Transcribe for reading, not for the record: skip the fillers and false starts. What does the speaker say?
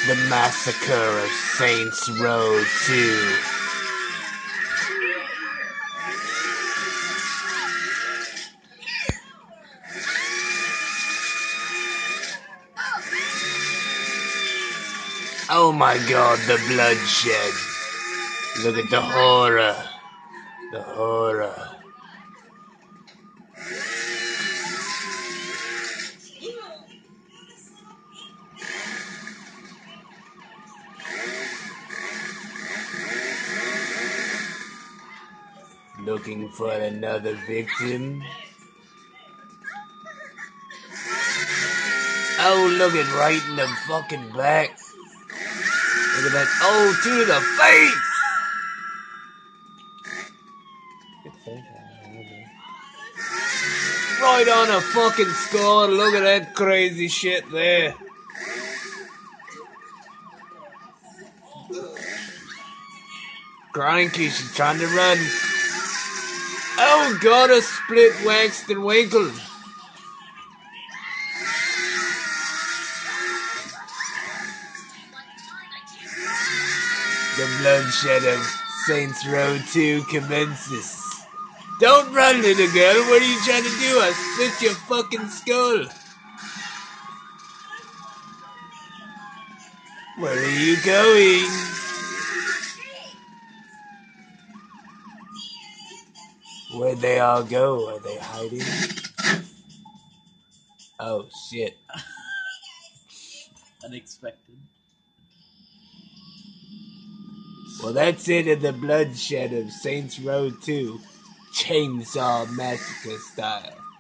The Massacre of Saints Row 2. Oh my god, the bloodshed. Look at the horror. The horror. Looking for another victim? Oh, look it right in the fucking back. Look at that. Oh, to the face! Right on a fucking skull. Look at that crazy shit there. Cranky, she's trying to run. Oh god, a split waxed and winkled. The bloodshed of Saints Row 2 commences. Don't run, little girl. What are you trying to do? I'll split your fucking skull. Where are you going? Where'd they all go? Are they hiding? Oh, shit. Unexpected. Well, that's it in the bloodshed of Saints Row 2. Chainsaw Massacre style.